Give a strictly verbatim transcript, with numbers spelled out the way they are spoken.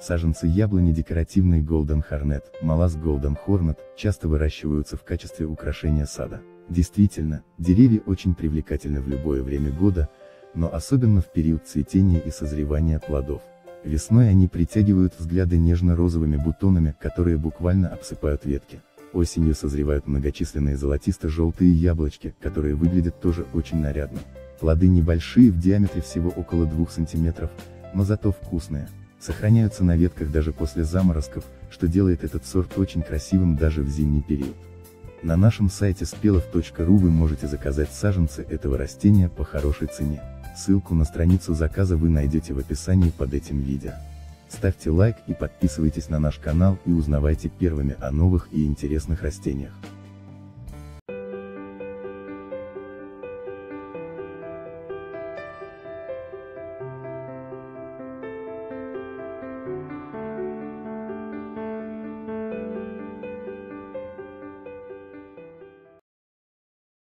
Саженцы яблони декоративной Golden Hornet, Malus Golden Hornet, часто выращиваются в качестве украшения сада. Действительно, деревья очень привлекательны в любое время года, но особенно в период цветения и созревания плодов. Весной они притягивают взгляды нежно-розовыми бутонами, которые буквально обсыпают ветки. Осенью созревают многочисленные золотисто-желтые яблочки, которые выглядят тоже очень нарядно. Плоды небольшие, в диаметре всего около двух сантиметров, но зато вкусные. Сохраняются на ветках даже после заморозков, что делает этот сорт очень красивым даже в зимний период. На нашем сайте спелов точка ру вы можете заказать саженцы этого растения по хорошей цене. Ссылку на страницу заказа вы найдете в описании под этим видео. Ставьте лайк и подписывайтесь на наш канал и узнавайте первыми о новых и интересных растениях.